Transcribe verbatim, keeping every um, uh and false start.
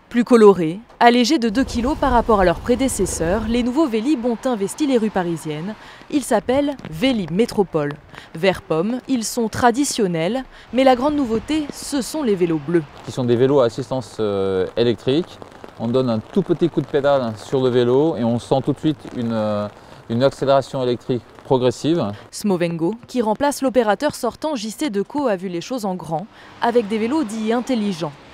Plus colorés, allégés de deux kilos par rapport à leurs prédécesseurs, les nouveaux Vélib ont investi les rues parisiennes. Ils s'appellent Vélib Métropole. Vert pomme, ils sont traditionnels, mais la grande nouveauté, ce sont les vélos bleus. Qui sont des vélos à assistance euh, électrique. On donne un tout petit coup de pédale sur le vélo et on sent tout de suite une, euh, une accélération électrique progressive. Smovengo, qui remplace l'opérateur sortant J C Deco, a vu les choses en grand, avec des vélos dits intelligents.